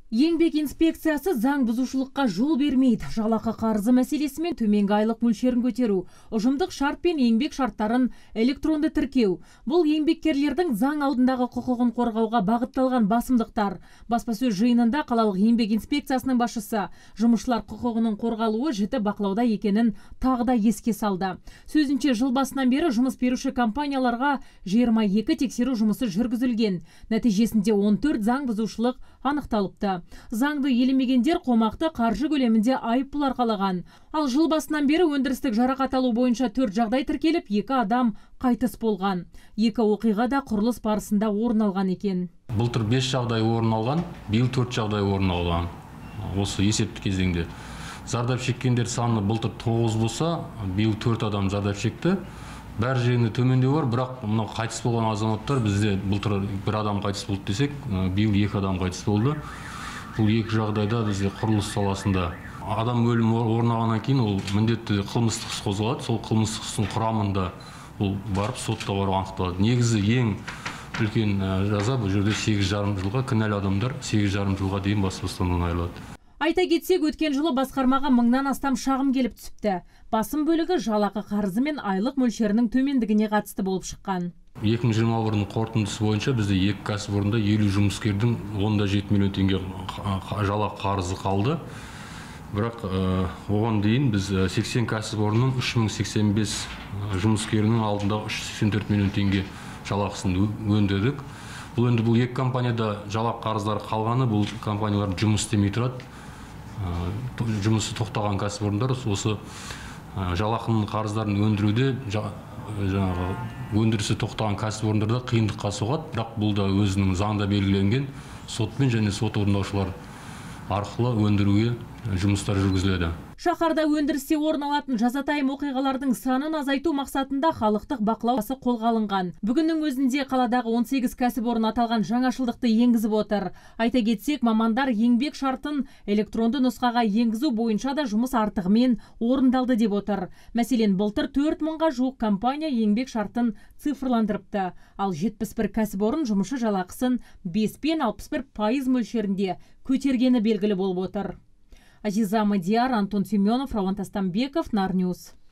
Еңбек инспекциясы заң бұзушылыққа жол бермейді. Жалақы қарызы мәселесі мен төменгі айлық мөлшерін көтеру, ұжымдық шарт пен еңбек шарттарын электронды тіркеу. Бұл еңбеккерлердің заң алдындағы құқығын қорғауға бағытталған басымдықтар. Баспасөз жиынында қалалық еңбек инспекциясының басшысы жұмысшылар құқығының қорғалуы жіті бақылауда екенін тағы да еске салды. Сөзінше, жыл басынан бері жұмыс беруші компанияларға 22 тексеру жұмысы жүргізілген. Нәтижесінде 14 заң бұзушылық анықталыпты. Заңды елемегендер қомақты қаржы көлемінде айыппұл арқалаған. Ал жыл басынан бері өндірістік жарақат алу бойынша 4 жағдай тіркеліп, 2 адам қайтыс болған. 2 оқиға да құрылыс барысында орын алған екен. Былтыр 5 жағдай орын алған, биыл 4 жағдай орын алған. Осы есепті кезеңде. Зардап шеккендер саны былтыр 9 болса, биыл 4 адам зардап шекті. Бәр жерінде төмендеу бар, бірақ мынау қайтыс болған азаматтар бізде былтыр 1 адам қайтыс болды десек, биыл 2 адам қайтыс болды. Бұл 2 жағдайда бізде құрылыс саласында адам өлімі орын алғаннан кейін ол міндетті қылмыстық іс қозғалады. Сол қылмыстық істің құрамында бұл барып сотта барып анықталады. Негізі ең үлкен жаза бұл жерде 8,5 жылға, кінәлі адамдар 8,5 жылға дейін бас бостандығынан айырылады. Айта кетсек, өткен жылы басқармаға 1000-нан астам шағым келіп түсіпті. Басым бөлігі жалақы қарызы мен айлық мөлшерінің төмендігіне қатысты болып шыққан. 2021 қорытындысы бойынша бізде 2 кәсіпорында 50 жұмыскердің 10,7 миллион теңге жалақы қарызы қалды. Бірақ оған дейін біз 80 кәсіпорынның 3085 жұмыскерінің алдында 384 миллион теңге жалақысын өндірдік. Бұл енді бұл 2 компанияда жалақы қарыздары қалғаны, бұл компаниялар жұмыс істемей тұрады. Жұмысы тоқтаған кәсіпорындар осы жалақының қарыздарын өндіруде өндірісі тоқтаған кәсіпорындарда қиындыққа соғады, бірақ бұл да өзінің заңда белгіленген сотпен және сот орындаушылар арқылы өндіруге жұмыстар жүргізіледі. Шаһарда өндірісте орын алатын жазатайым оқиғалардың санын азайту мақсатында халықтық бақылау қолға алынған. Бүгіннің өзінде қаладағы 18 кәсіпорын аталған жаңашылдықты енгізіп отыр. Айта кетсек, мамандар еңбек шартын электронды нұсқаға енгізу бойынша да жұмыс артығымен орындалды деп отыр. Мәселен, былтыр 4000-ға жуық компания еңбек шартын цифрландырыпты. Ал 71 кәсіпорын жұмысшы жалақысын 5 пен 61% мөлшерінде көтергені белгілі болып отыр. Азиза Мадияр, Антон Семенов, Рауан Тастамбеков, Нарньюз.